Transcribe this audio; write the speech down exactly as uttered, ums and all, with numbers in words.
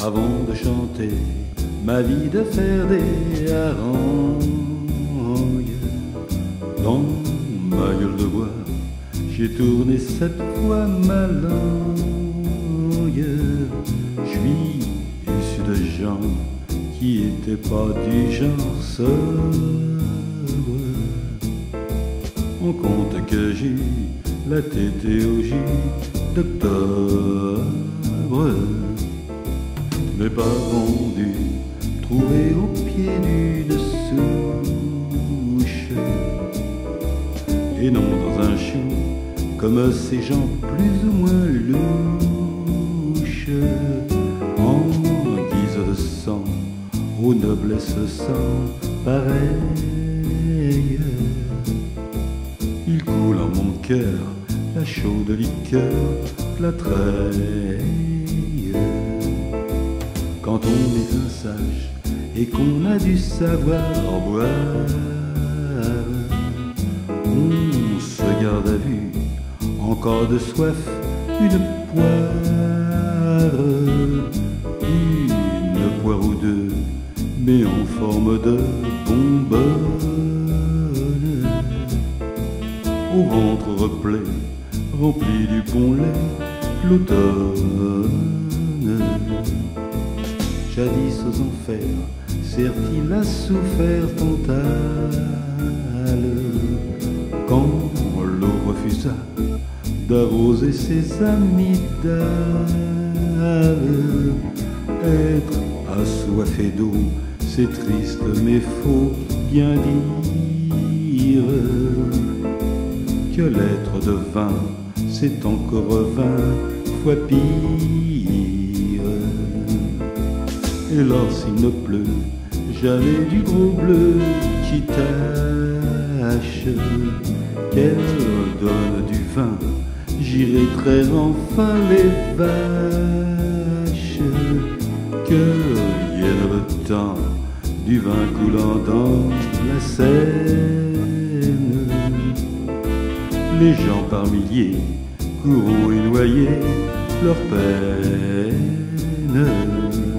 avant de chanter ma vie de faire des harangues. Dans ma gueule de bois, j'ai tourné cette fois ma langue. Je suis issu de gens qui étaient pas du genre sobre. On compte que j'ai la tétéologie d'octobre. Mes parents ont dû trouver au pied d'une souche, et non dans un chou, comme ces gens plus ou moins louches. En guise de sang, aux noblesses sans pareil, il coule en mon cœur la chaude liqueur plâtrée. Quand on est un sage et qu'on a du savoir boire, on se garde à vue en cas de soif une poire, une poire ou deux, mais en forme de bonbonne, au ventre replé, rempli du bon lait, l'automne. Jadis aux enfers, certes-il a souffert Tantale, quand l'eau refusa d'arroser ses amygdales. Être assoiffé d'eau, c'est triste mais faut bien dire que l'être de vin, c'est encore vingt fois pire. Et lorsqu'il ne pleut jamais du gros bleu qui tâche, qu'elle donne du vin, j'irai traire enfin les vaches. Que vienne le temps du vin coulant dans la Seine, les gens par milliers courront y noyer leur peine.